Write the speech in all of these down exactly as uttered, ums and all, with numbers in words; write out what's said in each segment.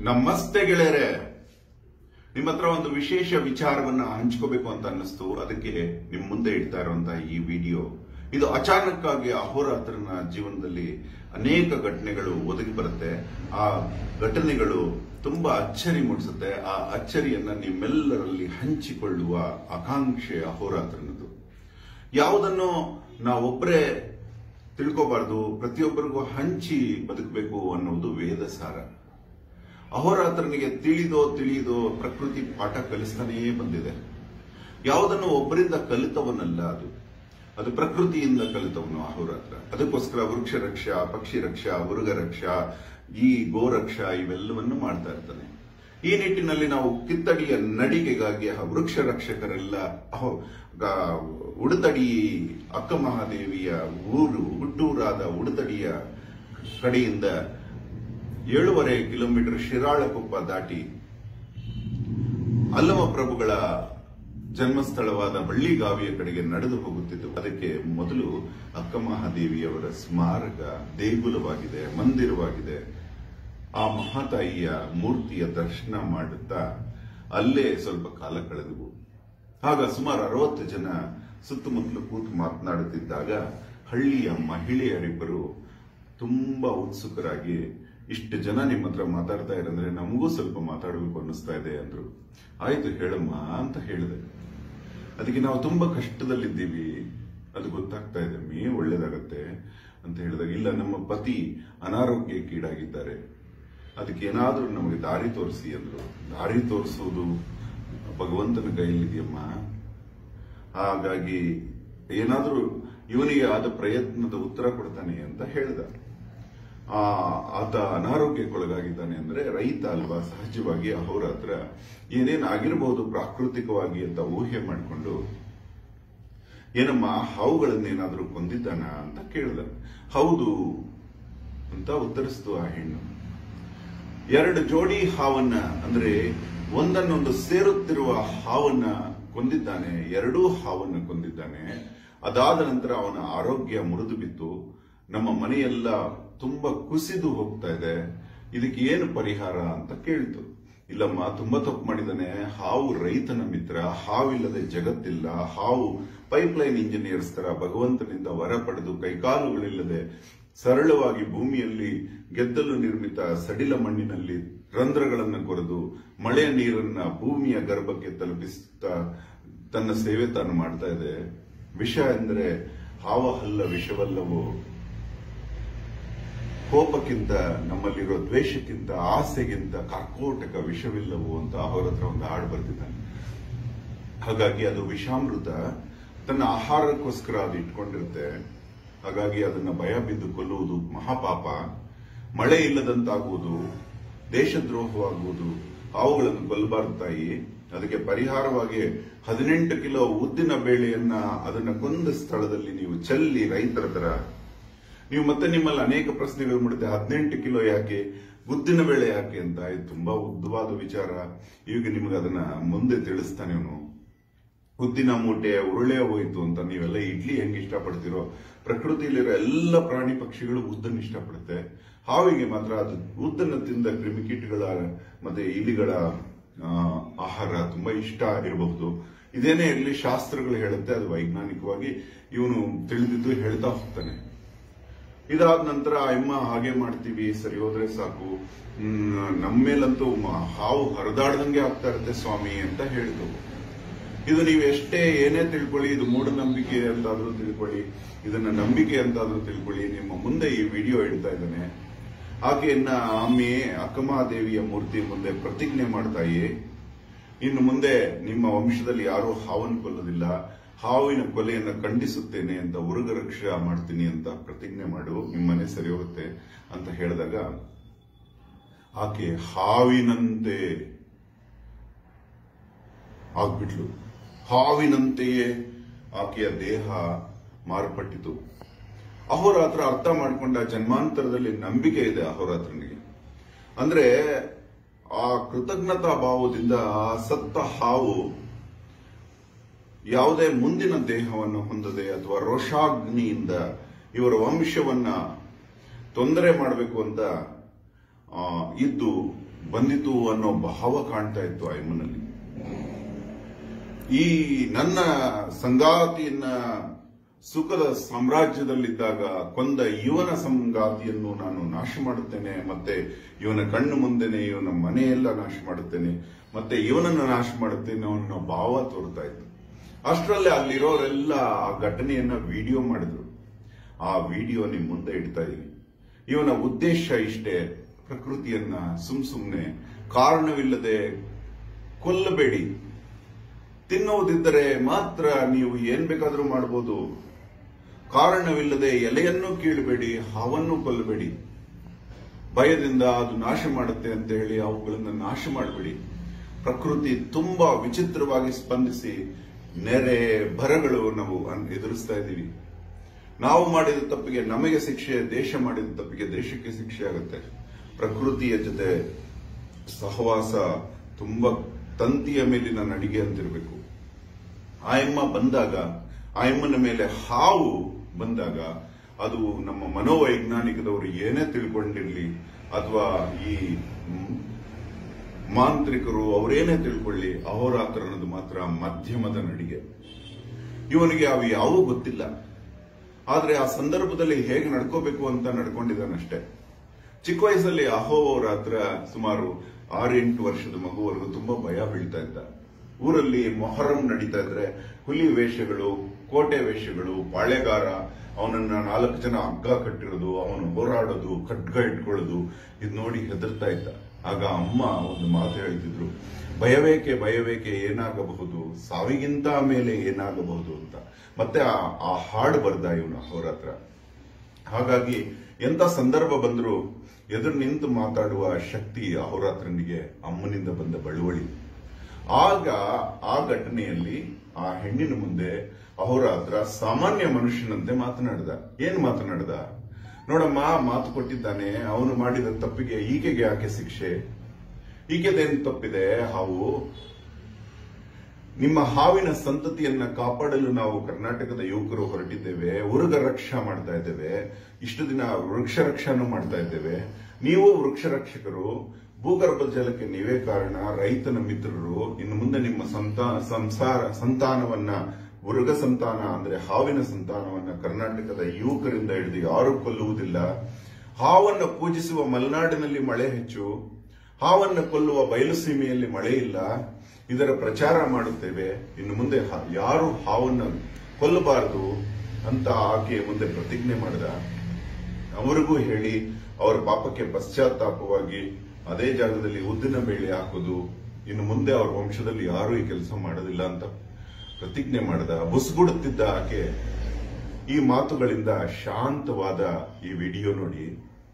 ನಮಸ್ತೆ ಗೆಳೆಯರೆ, ನಿಮ್ಮ ಹತ್ರ ಒಂದು ವಿಶೇಷ ವಿಚಾರವನ್ನ ಹಂಚ್ಕೋಬೇಕು ಅಂತ ಅನ್ನಿಸ್ತು. ಅದಕ್ಕೆ ನಿಮ್ ಮುಂದೆ ಇಡ್ತಾ ಇರುವಂತಹ ಈ ವಿಡಿಯೋ, ಇದು ಅಚಾನಕ್ ಆಗಿ ಅಹೋರಾತ್ರನ ಜೀವನದಲ್ಲಿ ಅನೇಕ ಘಟನೆಗಳು ಒದಗಿ ಬರುತ್ತೆ. ಆ ಘಟನೆಗಳು ತುಂಬಾ ಅಚ್ಚರಿ ಮೂಡಿಸುತ್ತೆ. ಆ ಅಚ್ಚರಿಯನ್ನ ನಿಮ್ಮೆಲ್ಲರಲ್ಲಿ ಹಂಚಿಕೊಳ್ಳುವ ಆಕಾಂಕ್ಷೆ ಅಹೋರಾತ್ರನದು. ಯಾವುದನ್ನು ನಾವೊಬ್ಬರೇ ತಿಳ್ಕೋಬಾರ್ದು, ಪ್ರತಿಯೊಬ್ಬರಿಗೂ ಹಂಚಿ ಬದುಕಬೇಕು ಅನ್ನೋದು ವೇದ ಸಾರ. ಅಹೋರಾತ್ರನಿಗೆ ತಿಳಿದೋ ತಿಳಿಯದೋ ಪ್ರಕೃತಿ ಪಾಠ ಕಲಿಸ್ತಾನೇ ಬಂದಿದೆ. ಯಾವುದನ್ನು ಒಬ್ಬರಿಂದ ಕಲಿತವನಲ್ಲ, ಅದು ಅದು ಪ್ರಕೃತಿಯಿಂದ ಕಲಿತವನು ಅಹೋರಾತ್ರ. ಅದಕ್ಕೋಸ್ಕರ ವೃಕ್ಷ ರಕ್ಷಾ, ಪಕ್ಷಿ ರಕ್ಷಾ, ಮೃಗ ರಕ್ಷಾ, ಈ ಗೋರಕ್ಷಾ ಇವೆಲ್ಲವನ್ನು ಮಾಡ್ತಾ ಇರ್ತಾನೆ. ಈ ನಿಟ್ಟಿನಲ್ಲಿ ನಾವು ಕಿತ್ತಡಿಯ ನಡಿಗೆಗಾಗಿ ವೃಕ್ಷ ರಕ್ಷಕರೆಲ್ಲ ಉಡುತಡಿ ಅಕ್ಕ ಮಹಾದೇವಿಯ ಊರು ಹುಟ್ಟೂರಾದ ಉಡುತಡಿಯ ಕಡೆಯಿಂದ ಏಳೂವರೆ ಕಿಲೋಮೀಟರ್ ಶಿರಾಳಕೊಪ್ಪ ದಾಟಿ ಅಲ್ಲಮ ಪ್ರಭುಗಳ ಜನ್ಮಸ್ಥಳವಾದ ಬಳ್ಳಿಗಾವಿಯ ಕಡೆಗೆ ನಡೆದು ಹೋಗುತ್ತಿದ್ದು. ಅದಕ್ಕೆ ಮೊದಲು ಅಕ್ಕ ಮಹಾದೇವಿಯವರ ಸ್ಮಾರಕ ದೇಗುಲವಾಗಿದೆ, ಮಂದಿರವಾಗಿದೆ. ಆ ಮಹಾತಾಯಿಯ ಮೂರ್ತಿಯ ದರ್ಶನ ಮಾಡುತ್ತಾ ಅಲ್ಲೇ ಸ್ವಲ್ಪ ಕಾಲ ಕಳೆದವು. ಆಗ ಸುಮಾರು ಅರವತ್ತು ಜನ ಸುತ್ತಮುತ್ತಲು ಕೂತು ಮಾತನಾಡುತ್ತಿದ್ದಾಗ ಹಳ್ಳಿಯ ಮಹಿಳೆಯರಿಬ್ಬರು ತುಂಬಾ ಉತ್ಸುಕರಾಗಿ, ಇಷ್ಟು ಜನ ನಿಮ್ಮ ಹತ್ರ ಮಾತಾಡ್ತಾ ಇರಂದ್ರೆ ನಮಗೂ ಸ್ವಲ್ಪ ಮಾತಾಡಬೇಕು ಅನ್ನಿಸ್ತಾ ಇದೆ ಅಂದ್ರು. ಆಯ್ತು ಹೇಳಮ್ಮ ಅಂತ ಹೇಳಿದೆ. ಅದಕ್ಕೆ ನಾವು ತುಂಬಾ ಕಷ್ಟದಲ್ಲಿದ್ದೀವಿ, ಅದು ಗೊತ್ತಾಗ್ತಾ ಇದೆ ಮೀ, ಒಳ್ಳೇದಾಗತ್ತೆ ಅಂತ ಹೇಳಿದಾಗ, ಇಲ್ಲ ನಮ್ಮ ಪತಿ ಅನಾರೋಗ್ಯಕ್ಕೀಡಾಗಿದ್ದಾರೆ, ಅದಕ್ಕೆ ಏನಾದ್ರೂ ನಮಗೆ ದಾರಿ ತೋರಿಸಿ ಅಂದ್ರು. ದಾರಿ ತೋರಿಸೋದು ಭಗವಂತನ ಕೈಯಲ್ಲಿದೆಯಮ್ಮ, ಹಾಗಾಗಿ ಏನಾದ್ರೂ ಇವನಿಗೆ ಆದ ಪ್ರಯತ್ನದ ಉತ್ತರ ಕೊಡ್ತಾನೆ ಅಂತ ಹೇಳ್ದ. ಆ ಆತ ಅನಾರೋಗ್ಯಕ್ಕೊಳಗಾಗಿದ್ದಾನೆ ಅಂದ್ರೆ ರೈತ ಅಲ್ವಾ, ಸಹಜವಾಗಿ ಅಹೋರಾತ್ರ ಏನೇನ್ ಆಗಿರಬಹುದು ಪ್ರಾಕೃತಿಕವಾಗಿ ಅಂತ ಊಹೆ ಮಾಡಿಕೊಂಡು, ಏನಮ್ಮ ಹಾವುಗಳನ್ನೇನಾದ್ರೂ ಕೊಂದಿದ್ದಾನ ಅಂತ ಕೇಳ್ದ. ಹೌದು ಅಂತ ಉತ್ತರಿಸ್ತು ಆ ಹೆಣ್ಣು. ಎರಡು ಜೋಡಿ ಹಾವನ್ನ, ಅಂದ್ರೆ ಒಂದನ್ನೊಂದು ಸೇರುತ್ತಿರುವ ಹಾವನ್ನ ಕೊಂದಿದ್ದಾನೆ, ಎರಡೂ ಹಾವನ್ನ ಕೊಂದಿದ್ದಾನೆ. ಅದಾದ ನಂತರ ಅವನ ಆರೋಗ್ಯ ಮುರಿದು ಬಿತ್ತು, ನಮ್ಮ ಮನೆಯೆಲ್ಲ ತುಂಬಾ ಕುಸಿದು ಹೋಗ್ತಾ ಇದೆ, ಇದಕ್ಕೆ ಏನು ಪರಿಹಾರ ಅಂತ ಕೇಳಿತು. ಇಲ್ಲಮ್ಮ, ತುಂಬಾ ತಪ್ಪು ಮಾಡಿದಾನೆ. ಹಾವು ರೈತನ ಮಿತ್ರ, ಹಾವಿಲ್ಲದೆ ಜಗತ್ತಿಲ್ಲ. ಹಾವು ಪೈಪ್ಲೈನ್ ಇಂಜಿನಿಯರ್ಸ್ ತರ ಭಗವಂತನಿಂದ ವರ ಪಡೆದು ಕೈಕಾಲುಗಳಿಲ್ಲದೆ ಸರಳವಾಗಿ ಭೂಮಿಯಲ್ಲಿ ಗೆದ್ದಲು ನಿರ್ಮಿತ ಸಡಿಲ ಮಣ್ಣಿನಲ್ಲಿ ರಂಧ್ರಗಳನ್ನು ಕೊರೆದು ಮಳೆಯ ನೀರನ್ನ ಭೂಮಿಯ ಗರ್ಭಕ್ಕೆ ತಲುಪಿಸುತ್ತಾ ತನ್ನ ಸೇವೆ ತಾನು ಮಾಡ್ತಾ ಇದೆ. ವಿಷ ಎಂದರೆ ಹಾವ ಹಲ್ಲ ವಿಷವಲ್ಲವೋ, ಕೋಪಕ್ಕಿಂತ, ನಮ್ಮಲ್ಲಿರೋ ದ್ವೇಷಕ್ಕಿಂತ, ಆಸೆಗಿಂತ ಕರ್ಕೋಟಕ ವಿಷವಿಲ್ಲವೋ ಅಂತ ಅವರ ಹತ್ರ ಒಂದು ಹಾಡು ಬರ್ತಿದ್ದಾನೆ. ಹಾಗಾಗಿ ಅದು ವಿಷಾಮೃತ, ತನ್ನ ಆಹಾರಕ್ಕೋಸ್ಕರ ಅದು ಇಟ್ಕೊಂಡಿರುತ್ತೆ. ಹಾಗಾಗಿ ಅದನ್ನ ಭಯ ಬಿದ್ದು ಕೊಲ್ಲುವುದು ಮಹಾಪಾಪ. ಮಳೆ ಇಲ್ಲದಂತಾಗುವುದು, ದೇಶದ್ರೋಹವಾಗುವುದು. ಅವುಗಳನ್ನು ಕೊಲ್ಲಬಾರದು ತಾಯಿ. ಅದಕ್ಕೆ ಪರಿಹಾರವಾಗಿ ಹದಿನೆಂಟು ಕಿಲೋ ಉದ್ದಿನ ಬೇಳೆಯನ್ನ ಅದನ್ನ ಕೊಂದ ಸ್ಥಳದಲ್ಲಿ ನೀವು ಚೆಲ್ಲಿ ರೈತರ ತರ. ನೀವು ಮತ್ತೆ ನಿಮ್ಮಲ್ಲಿ ಅನೇಕ ಪ್ರಶ್ನೆಗಳು ಮಾಡುತ್ತೆ, ಹದಿನೆಂಟು ಕಿಲೋ ಯಾಕೆ, ಉದ್ದಿನ ಬೇಳೆ ಯಾಕೆ ಅಂತ. ಇದು ತುಂಬಾ ಉದ್ದವಾದ ವಿಚಾರ. ಈಗ ನಿಮ್ಗೆ ಅದನ್ನ ಮುಂದೆ ತಿಳಿಸ್ತಾನೆ ಅವನು. ಉದ್ದಿನ ಮೂಟೆ ಉರುಳೆ ಹೋಯ್ತು ಅಂತ ನೀವೆಲ್ಲ ಇಡ್ಲಿ ಹೆಂಗ್ ಇಷ್ಟಪಡ್ತಿರೋ, ಪ್ರಕೃತಿಯಲ್ಲಿರೋ ಎಲ್ಲ ಪ್ರಾಣಿ ಪಕ್ಷಿಗಳು ಉದ್ದನ್ನು ಇಷ್ಟಪಡುತ್ತೆ. ಹಾವಿಗೆ ಮಾತ್ರ ಅದು ಉದ್ದನ್ನು ತಿಂದ ಕ್ರಿಮಿಕೀಟಗಳ ಮತ್ತೆ ಇಲಿಗಳ ಆಹಾರ ತುಂಬಾ ಇಷ್ಟ ಇರಬಹುದು. ಇದೇನೇ ಇರಲಿ, ಶಾಸ್ತ್ರಗಳು ಹೇಳುತ್ತೆ, ಅದು ವೈಜ್ಞಾನಿಕವಾಗಿ ಇವನು ತಿಳಿದಿದ್ದು ಹೇಳ್ತಾ ಹೋಗ್ತಾನೆ. ಇದಾದ ನಂತರ ಅಮ್ಮ ಹಾಗೆ ಮಾಡ್ತೀವಿ, ಸರಿ ಹೋದ್ರೆ ಸಾಕು, ನಮ್ಮೇಲಂತೂ ಹಾವು ಹರಿದಾಡ್ದಂಗೆ ಆಗ್ತಾ ಇರುತ್ತೆ ಸ್ವಾಮಿ ಅಂತ ಹೇಳಿದ್ರು. ಇದು ನೀವು ಎಷ್ಟೇ ಏನೇ ತಿಳ್ಕೊಳ್ಳಿ, ಇದು ಮೂಢನಂಬಿಕೆ ಅಂತಾದ್ರೂ ತಿಳ್ಕೊಳ್ಳಿ, ಇದನ್ನ ನಂಬಿಕೆ ಅಂತಾದ್ರೂ ತಿಳ್ಕೊಳ್ಳಿ, ನಿಮ್ಮ ಮುಂದೆ ಈ ವಿಡಿಯೋ ಇಡ್ತಾ ಇದ್ದಾನೆ. ಆಕೆಯನ್ನ ಆಮೆ ಅಕ್ಕಮಹಾದೇವಿಯ ಮೂರ್ತಿ ಮುಂದೆ ಪ್ರತಿಜ್ಞೆ ಮಾಡ್ತಾಯಿ, ಇನ್ನು ಮುಂದೆ ನಿಮ್ಮ ವಂಶದಲ್ಲಿ ಯಾರೂ ಹಾವನ್ನು ಕೊಲ್ಲೋದಿಲ್ಲ, ಹಾವಿನ ಕೊಲೆಯನ್ನ ಖಂಡಿಸುತ್ತೇನೆ ಅಂತ, ಉರುಗ ರಕ್ಷಾ ಮಾಡ್ತೀನಿ ಅಂತ ಪ್ರತಿಜ್ಞೆ ಮಾಡು, ನಿಮ್ಮನೆ ಸರಿ ಹೋಗುತ್ತೆ ಅಂತ ಹೇಳಿದಾಗ ಆಕೆ ಹಾವಿನಂತೆ ಆಗ್ಬಿಟ್ಲು. ಹಾವಿನಂತೆಯೇ ಆಕೆಯ ದೇಹ ಮಾರ್ಪಟ್ಟಿತು. ಅಹೋರಾತ್ರ ಅರ್ಥ ಮಾಡಿಕೊಂಡ, ಜನ್ಮಾಂತರದಲ್ಲಿ ನಂಬಿಕೆ ಇದೆ ಅಹೋರಾತ್ರನಿಗೆ. ಅಂದ್ರೆ ಆ ಕೃತಜ್ಞತಾ ಭಾವದಿಂದ ಆ ಸತ್ತ ಹಾವು ಯಾವುದೇ ಮುಂದಿನ ದೇಹವನ್ನು ಹೊಂದದೆ ಅಥವಾ ರೋಷಾಗ್ನಿಯಿಂದ ಇವರ ವಂಶವನ್ನ ತೊಂದರೆ ಮಾಡಬೇಕು ಅಂತ ಇದ್ದು ಬಂದಿತು ಅನ್ನೋ ಭಾವ ಕಾಣ್ತಾ ಇತ್ತು ಆ ಯಮ್ಮನಲ್ಲಿ. ಈ ನನ್ನ ಸಂಗಾತಿಯನ್ನ ಸುಖದ ಸಾಮ್ರಾಜ್ಯದಲ್ಲಿದ್ದಾಗ ಕೊಂದ ಇವನ ಸಂಗಾತಿಯನ್ನು ನಾನು ನಾಶ ಮಾಡುತ್ತೇನೆ, ಮತ್ತೆ ಇವನ ಕಣ್ಣು ಮುಂದೆನೆ ಇವನ ಮನೆಯೆಲ್ಲ ನಾಶ ಮಾಡುತ್ತೇನೆ, ಮತ್ತೆ ಇವನನ್ನು ನಾಶ ಮಾಡುತ್ತೇನೆ ಅನ್ನೋ ಭಾವ ತೋರ್ತಾ ಇತ್ತು. ಅಷ್ಟರಲ್ಲೇ ಅಲ್ಲಿರೋರೆಲ್ಲ ಆ ಘಟನೆಯನ್ನ ವಿಡಿಯೋ ಮಾಡಿದ್ರು. ಆ ವಿಡಿಯೋ ನಿಮ್ ಮುಂದೆ ಇಡ್ತಾ ಇದೀನಿ. ಇವನ ಉದ್ದೇಶ ಇಷ್ಟೇ, ಪ್ರಕೃತಿಯನ್ನ ಸುಮ್ ಸುಮ್ನೆ ಕಾರಣವಿಲ್ಲದೆ ಕೊಲ್ಲಬೇಡಿ. ತಿನ್ನುವುದಿದ್ದರೆ ಮಾತ್ರ ನೀವು ಏನ್ ಬೇಕಾದ್ರೂ ಮಾಡಬಹುದು. ಕಾರಣವಿಲ್ಲದೆ ಎಲೆಯನ್ನು ಕೀಳಬೇಡಿ, ಹಾವನ್ನು ಕೊಲ್ಲಬೇಡಿ. ಭಯದಿಂದ ಅದು ನಾಶ ಮಾಡುತ್ತೆ ಅಂತ ಹೇಳಿ ಅವುಗಳನ್ನು ನಾಶ ಮಾಡಬೇಡಿ. ಪ್ರಕೃತಿ ತುಂಬಾ ವಿಚಿತ್ರವಾಗಿ ಸ್ಪಂದಿಸಿ ನೆರೆ ಬರಗಳು ನಾವು ಎದುರಿಸ್ತಾ ಇದ್ದೀವಿ. ನಾವು ಮಾಡಿದ ತಪ್ಪಿಗೆ ನಮಗೆ ಶಿಕ್ಷೆ, ದೇಶ ಮಾಡಿದ ತಪ್ಪಿಗೆ ದೇಶಕ್ಕೆ ಶಿಕ್ಷೆ ಆಗುತ್ತೆ. ಪ್ರಕೃತಿಯ ಜೊತೆ ಸಹವಾಸ ತುಂಬಾ ತಂತಿಯ ಮೇಲಿನ ನಡಿಗೆ ಅಂತಿರಬೇಕು. ಆಯಮ್ಮ ಬಂದಾಗ, ಆಯಮ್ಮನ ಮೇಲೆ ಹಾವು ಬಂದಾಗ ಅದು ನಮ್ಮ ಮನೋವೈಜ್ಞಾನಿಕದವರು ಏನೇ ತಿಳ್ಕೊಂಡಿರ್ಲಿ ಅಥವಾ ಈ ಮಾಂತ್ರಿಕರು ಅವರೇನೇ ತಿಳ್ಕೊಳ್ಳಿ, ಅಹೋರಾತ್ರ ಅನ್ನೋದು ಮಾತ್ರ ಮಧ್ಯಮದ ನಡಿಗೆ. ಇವನಿಗೆ ಅವು ಯಾವೂ ಗೊತ್ತಿಲ್ಲ. ಆದ್ರೆ ಆ ಸಂದರ್ಭದಲ್ಲಿ ಹೇಗೆ ನಡ್ಕೋಬೇಕು ಅಂತ ನಡ್ಕೊಂಡಿದ್ದಾನಷ್ಟೇ. ಚಿಕ್ಕ ವಯಸ್ಸಲ್ಲಿ ಅಹೋರಾತ್ರ ಸುಮಾರು ಆರೆಂಟು ವರ್ಷದ ಮಗುವರೆಗೂ ತುಂಬಾ ಭಯ ಬೀಳ್ತಾ ಇದ್ದ. ಊರಲ್ಲಿ ಮೊಹರಂ ನಡೀತಾ ಇದ್ರೆ ಹುಲಿ ವೇಷಗಳು, ಕೋಟೆ ವೇಷಗಳು, ಪಾಳೆಗಾರ, ಅವನನ್ನ ನಾಲ್ಕು ಜನ ಹಗ್ಗ ಕಟ್ಟಿರೋದು, ಅವನು ಹೋರಾಡೋದು, ಖಡ್ಗ ಇಟ್ಕೊಳ್ಳೋದು, ಇದು ನೋಡಿ ಹೆದರ್ತಾ ಇದ್ದ. ಆಗ ಅಮ್ಮ ಒಂದು ಮಾತು ಹೇಳ್ತಿದ್ರು, ಭಯವೇಕೆ ಭಯವೇಕೆ ಏನಾಗಬಹುದು, ಸಾವಿಗಿಂತ ಮೇಲೆ ಏನಾಗಬಹುದು ಅಂತ. ಮತ್ತೆ ಆ ಹಾಡು ಬರ್ದ ಇವನು ಅಹೋರಾತ್ರ. ಹಾಗಾಗಿ ಎಂತ ಸಂದರ್ಭ ಬಂದರೂ ಎದುರು ನಿಂತು ಮಾತಾಡುವ ಶಕ್ತಿ ಅಹೋರಾತ್ರನಿಗೆ ಅಮ್ಮನಿಂದ ಬಂದ ಬಳುವಳಿ. ಆಗ ಆ ಘಟನೆಯಲ್ಲಿ ಆ ಹೆಣ್ಣಿನ ಮುಂದೆ ಅಹೋರಾತ್ರ ಸಾಮಾನ್ಯ ಮನುಷ್ಯನಂತೆ ಮಾತನಾಡಿದ. ಏನ್ ಮಾತನಾಡಿದ? ನೋಡಮ್ಮ, ಮಾತು ಕೊಟ್ಟಿದ್ದಾನೆ, ಅವನು ಮಾಡಿದ ತಪ್ಪಿಗೆ ಈಕೆಗೆ ಯಾಕೆ ಶಿಕ್ಷೆ? ಈಕೆದೇನು ತಪ್ಪಿದೆ? ಹಾವು ನಿಮ್ಮ ಹಾವಿನ ಸಂತತಿಯನ್ನ ಕಾಪಾಡಲು ನಾವು ಕರ್ನಾಟಕದ ಯುವಕರು ಹೊರಟಿದ್ದೇವೆ, ಉರುಗ ರಕ್ಷಾ ಮಾಡ್ತಾ ಇದ್ದೇವೆ, ಇಷ್ಟು ದಿನ ವೃಕ್ಷ ರಕ್ಷಾನು ಮಾಡ್ತಾ ಇದ್ದೇವೆ. ನೀವು ವೃಕ್ಷ ರಕ್ಷಕರು, ಭೂಗರ್ಭ ಜಲಕ್ಕೆ ನೀವೇ ಕಾರಣ, ರೈತನ ಮಿತ್ರರು. ಇನ್ನು ಮುಂದೆ ನಿಮ್ಮ ಸಂತಾನ ಸಂಸಾರ ಸಂತಾನವನ್ನ, ಮೃಗ ಸಂತಾನ ಅಂದ್ರೆ ಹಾವಿನ ಸಂತಾನವನ್ನ ಕರ್ನಾಟಕದ ಯುವಕರಿಂದ ಹಿಡಿದು ಯಾರೂ ಕೊಲ್ಲುವುದಿಲ್ಲ. ಹಾವನ್ನು ಪೂಜಿಸುವ ಮಲೆನಾಡಿನಲ್ಲಿ ಮಳೆ ಹೆಚ್ಚು, ಹಾವನ್ನು ಕೊಲ್ಲುವ ಬಯಲು ಸೀಮೆಯಲ್ಲಿ ಮಳೆ ಇಲ್ಲ. ಇದರ ಪ್ರಚಾರ ಮಾಡುತ್ತೇವೆ. ಇನ್ನು ಮುಂದೆ ಯಾರು ಹಾವನ್ನು ಕೊಲ್ಲಬಾರದು ಅಂತ ಆಕೆ ಮುಂದೆ ಪ್ರತಿಜ್ಞೆ ಮಾಡಿದ. ಅವರಿಗೂ ಹೇಳಿ ಅವರ ಪಾಪಕ್ಕೆ ಪಶ್ಚಾತ್ತಾಪವಾಗಿ ಅದೇ ಜಾಗದಲ್ಲಿ ಉದ್ದಿನ ಬೇಳೆ ಹಾಕೋದು, ಇನ್ನು ಮುಂದೆ ಅವರ ವಂಶದಲ್ಲಿ ಯಾರೂ ಈ ಕೆಲಸ ಮಾಡೋದಿಲ್ಲ ಅಂತ ಪ್ರತಿಜ್ಞೆ ಮಾಡಿದ. ಬುಸ್ಗುಡುತ್ತಿದ್ದ ಆಕೆ ಈ ಮಾತುಗಳಿಂದ ಶಾಂತವಾದ ಈ ವಿಡಿಯೋ ನೋಡಿ.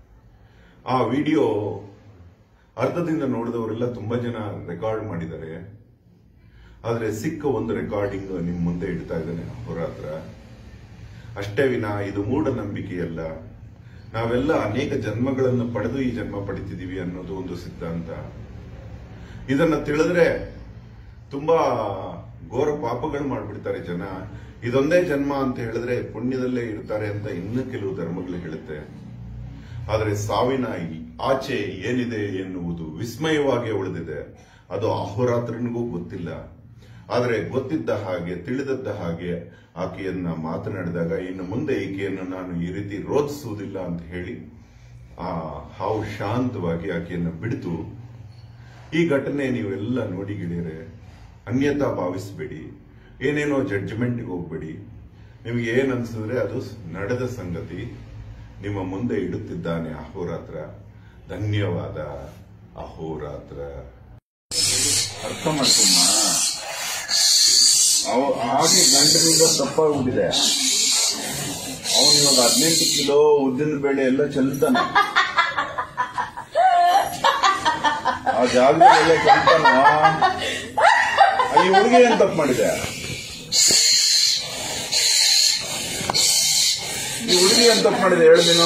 ಆ ವಿಡಿಯೋ ಅರ್ಧದಿಂದ ನೋಡಿದವರೆಲ್ಲ ತುಂಬಾ ಜನ ರೆಕಾರ್ಡ್ ಮಾಡಿದ್ದಾರೆ. ಆದ್ರೆ ಸಿಕ್ಕ ಒಂದು ರೆಕಾರ್ಡಿಂಗ್ ನಿಮ್ ಮುಂದೆ ಇಡ್ತಾ ಇದ್ದಾನೆ ಅಹೋರಾತ್ರ. ಅಷ್ಟೇ ವಿನ ಇದು ಮೂಢನಂಬಿಕೆಯಲ್ಲ. ನಾವೆಲ್ಲ ಅನೇಕ ಜನ್ಮಗಳನ್ನು ಪಡೆದು ಈ ಜನ್ಮ ಪಡಿತಿದೀವಿ ಅನ್ನೋದು ಒಂದು ಸಿದ್ಧಾಂತ. ಇದನ್ನ ತಿಳಿದ್ರೆ ತುಂಬಾ ಘೋರ ಪಾಪಗಳು ಮಾಡ್ಬಿಡ್ತಾರೆ ಜನ. ಇದೊಂದೇ ಜನ್ಮ ಅಂತ ಹೇಳಿದ್ರೆ ಪುಣ್ಯದಲ್ಲೇ ಇರ್ತಾರೆ ಅಂತ ಇನ್ನೂ ಕೆಲವು ಧರ್ಮಗಳು ಹೇಳುತ್ತೆ. ಆದರೆ ಸಾವಿನ ಆಚೆ ಏನಿದೆ ಎನ್ನುವುದು ವಿಸ್ಮಯವಾಗಿ ಉಳಿದಿದೆ. ಅದು ಅಹೋರಾತ್ರನಿಗೂ ಗೊತ್ತಿಲ್ಲ. ಆದರೆ ಗೊತ್ತಿದ್ದ ಹಾಗೆ, ತಿಳಿದದ್ದ ಹಾಗೆ ಆಕೆಯನ್ನ ಮಾತನಾಡಿದಾಗ, ಇನ್ನು ಮುಂದೆ ಈಕೆಯನ್ನು ನಾನು ಈ ರೀತಿ ರೋಧಿಸುವುದಿಲ್ಲ ಅಂತ ಹೇಳಿ ಆ ಹಾವು ಶಾಂತವಾಗಿ ಆಕೆಯನ್ನು ಬಿಡಿತು. ಈ ಘಟನೆ ನೀವೆಲ್ಲ ನೋಡಿ ಗೆಳೆಯರೆ, ಅನ್ಯತಾ ಭಾವಿಸಬೇಡಿ, ಏನೇನೋ ಜಡ್ಜ್ಮೆಂಟ್ಗೆ ಹೋಗ್ಬೇಡಿ. ನಿಮಗೆ ಏನ್ ಅನ್ಸಿದ್ರೆ ಅದು ನಡೆದ ಸಂಗತಿ. ನಿಮ್ಮ ಮುಂದೆ ಇಡುತ್ತಿದ್ದಾನೆ ಅಹೋರಾತ್ರ. ಧನ್ಯವಾದ ಅಹೋರಾತ್ರ. ಅರ್ಥ ಮಾಡ್ಕೊಮ್ಮ, ಹಾಗೆ ಗಂಟನಿಂದ ತಪ್ಪಾಗ್ಬಿಟ್ಟಿದೆ. ಅವನು ಇವಾಗ ಹದಿನೆಂಟು ಕಿಲೋ ಉದ್ದಿನ ಬೇಳೆ ಎಲ್ಲ ಚೆಲ್ತಾನೆ, ಆ ಜಾಗದಲ್ಲೆಲ್ಲ ಚೆಲ್ತಾನ. ಈ ಹುಡುಗಿ ಏನ್ ತಪ್ಪು ಮಾಡಿದೆ? ಈ ಹುಡುಗಿ ಏನ್ ತಪ್ಪು ಮಾಡಿದೆ ಹೇಳು ನೀನು?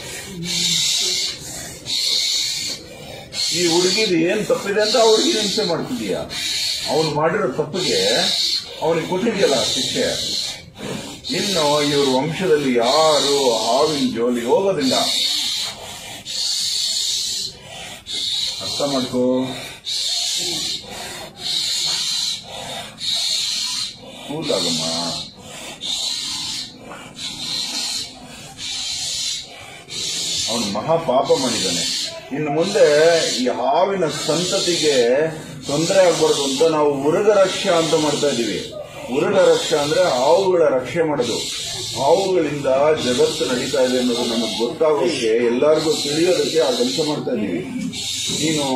ಈ ಹುಡುಗಿದು ಏನ್ ತಪ್ಪಿದೆ ಅಂತ ಆ ಹುಡುಗಿ ಹಿಂಸೆ ಮಾಡ್ತಿದೀಯ. ಅವನು ಮಾಡಿರೋ ತಪ್ಪಿಗೆ ಅವನಿಗೆ ಕೊಟ್ಟಿದೆಯಲ್ಲ ಶಿಕ್ಷೆ. ಇನ್ನು ಇವ್ರ ವಂಶದಲ್ಲಿ ಯಾರು ಹಾವಿನ ಜೋಲಿ ಹೋಗೋದಿಲ್ಲ. ಅರ್ಥ ಮಾಡ್ಕೋ. ಕೂಲಾಗಮ್ಮ. ಅವನು ಮಹಾಪಾಪ ಮಾಡಿದ್ದಾನೆ. ಇನ್ನು ಮುಂದೆ ಈ ಹಾವಿನ ಸಂತತಿಗೆ ತೊಂದರೆ ಆಗ್ಬಾರ್ದು ಅಂತ ನಾವು ಉರುಗ ರಕ್ಷೆ ಅಂತ ಮಾಡ್ತಾ ಇದ್ದೀವಿ. ಉರುಗ ರಕ್ಷೆ ಅಂದ್ರೆ ಹಾವುಗಳ ರಕ್ಷೆ ಮಾಡೋದು. ಹಾವುಗಳಿಂದ ಜಗತ್ತು ನಡೀತಾ ಇದೆ ಅನ್ನೋದು ನಮಗೆ ಗೊತ್ತಾಗೋಕೆ, ಎಲ್ಲರಿಗೂ ತಿಳಿಯೋದಕ್ಕೆ ಆ ಕೆಲಸ ಮಾಡ್ತಾ ಇದ್ದೀವಿ. ನೀನು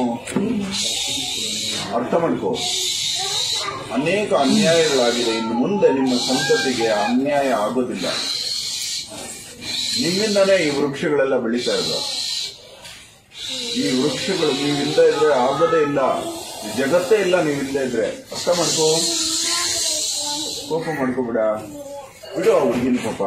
ಅರ್ಥ ಮಾಡ್ಕೋ. ಅನೇಕ ಅನ್ಯಾಯಗಳಾಗಿದೆ. ಇನ್ನು ಮುಂದೆ ನಿಮ್ಮ ಸಂತತಿಗೆ ಅನ್ಯಾಯ ಆಗೋದಿಲ್ಲ. ನಿಮ್ಮಿಂದಾನೇ ಈ ವೃಕ್ಷಗಳೆಲ್ಲ ಬೆಳೀತಾ ಇರೋದು. ಈ ವೃಕ್ಷಗಳು ನೀವಿಲ್ಲದೆ ಇದ್ರೆ ಆಗೋದೇ ಇಲ್ಲ. ಜಗತ್ತೇ ಇಲ್ಲ ನೀವಿಲ್ಲದೆ ಇದ್ರೆ. ಅರ್ಥ ಮಾಡ್ಕೋ. ಕೋಪ ಮಾಡ್ಕೋಬಿಡ. ಬಿಡು ಆ ಹುಡುಗಿನ ಪಾಪ.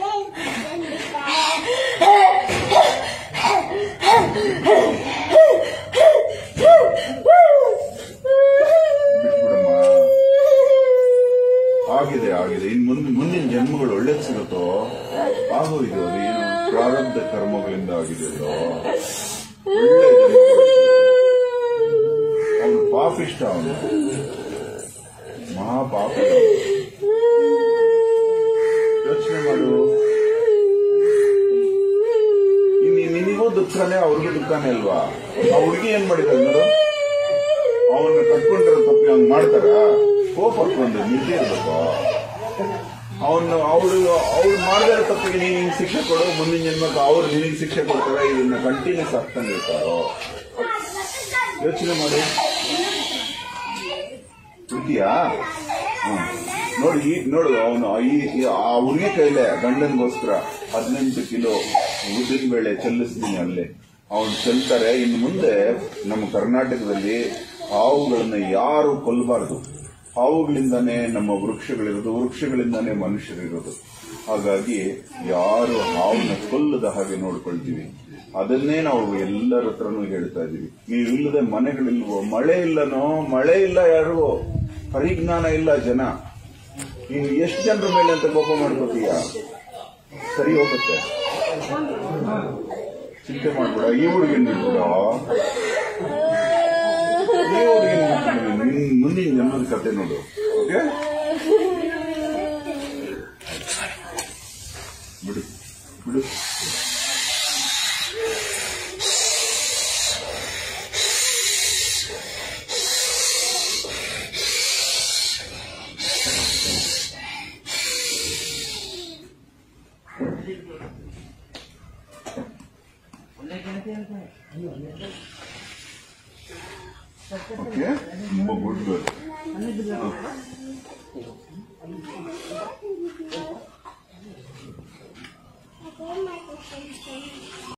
ಬಿಟ್ಬಿಡಮ್ಮ. ಆಗಿದೆ ಆಗಿದೆ. ಇನ್ ಮುಂದೆ ಮುಂದಿನ ಜನ್ಮಗಳು ಒಳ್ಳೇದು ಸಿಗುತ್ತೋ ಆಗೋಯ್ತು. ಅದು ಏನು ಪ್ರಾರಬ್ಧ ಕರ್ಮಗಳಿಂದ ಆಗಿದೆಯೋ. ಒಳ್ಳೆ ಅವನು ಪಾಪಿಷ್ಟ. ಅವನು ಮಹಾಪಾಪ. ಯೋಚನೆ ಮಾಡು. ನಿನಗೂ ದುಃಖನೇ ಅವ್ರಿಗೂ ದುಃಖನೇ ಅಲ್ವಾ? ಆ ಹುಡುಗಿ ಏನ್ ಮಾಡಿದ್ರು? ಅವನ್ನ ಕಟ್ಕೊಂಡಿರೋ ತಪ್ಪಿ ಹಂಗ್ ಮಾಡ್ತಾರ? ಕೋಪ ಬಂದು ನಿಂತೆ ಇರ್ಬೇಕು. ಅವನು ಅವಳು ಅವ್ಳು ಮಾಡಿದಾರ ತಪ್ಪಿಗೆ ನೀನ್ ಹಿಂಗ್ ಶಿಕ್ಷೆ ಕೊಡು. ಮುಂದಿನ ಜನ್ಮಕ್ಕೆ ಅವ್ರು ನಿನಗೆ ಶಿಕ್ಷೆ ಕೊಡ್ತಾರ. ಇದನ್ನ ಕಂಟಿನ್ಯೂಸ್ ಆಗ್ತಾನೆ ಇರ್ತಾರೋ? ಯೋಚನೆ ಮಾಡಿ. ಇದೆಯಾ? ಹ್ಮ್ ನೋಡಿ. ಈಗ ನೋಡು, ಅವನು ಈ ಆ ಹುಡುಗಿ ಕೈಲೆ ಗಂಡನ್ಗೋಸ್ಕರ ಹದಿನೆಂಟು ಕಿಲೋ ಉದ್ದಿನ ಬೇಳೆ ಚೆಲ್ಲಿಸ್ತೀನಿ ಅಲ್ಲೇ. ಅವನು ಚೆಲ್ತಾರೆ. ಇನ್ನು ಮುಂದೆ ನಮ್ಮ ಕರ್ನಾಟಕದಲ್ಲಿ ಹಾವುಗಳನ್ನ ಯಾರು ಕೊಲ್ಲಬಾರದು. ಹಾವುಗಳಿಂದಾನೇ ನಮ್ಮ ವೃಕ್ಷಗಳಿರೋದು, ವೃಕ್ಷಗಳಿಂದಾನೇ ಮನುಷ್ಯರಿರೋದು. ಹಾಗಾಗಿ ಯಾರು ಹಾವನ್ನ ಕೊಲ್ಲದ ಹಾಗೆ ನೋಡ್ಕೊಳ್ತೀವಿ. ಅದನ್ನೇ ನಾವು ಎಲ್ಲರ ಹತ್ರನೂ ಹೇಳ್ತಾ ಇದೀವಿ. ನೀವಿಲ್ಲದೆ ಮನೆಗಳಿಲ್ವೋ? ಮಳೆ ಇಲ್ಲನೋ? ಮಳೆ ಇಲ್ಲ. ಯಾರಿಗೋ ಪರಿಜ್ಞಾನ ಇಲ್ಲ. ಜನ ನೀನು ಎಷ್ಟು ಜನರ ಮೇಲೆ ಅಂತ ಕೋಪ ಮಾಡ್ಕೋತೀಯ? ಸರಿ ಹೋಗುತ್ತೆ. ಚಿಂತೆ ಮಾಡ್ಬೇಡ. ಈ ಹುಡುಗಿನ ಬಿಡ್ಬೇಡ. ಈ ಹುಡುಗಿನ ಮುಂದಿನ ಜನ್ಮದ ಕತೆ ನೋಡು. ಓಕೆ, ಬಿಡು ಬಿಡು. Okay, good, good.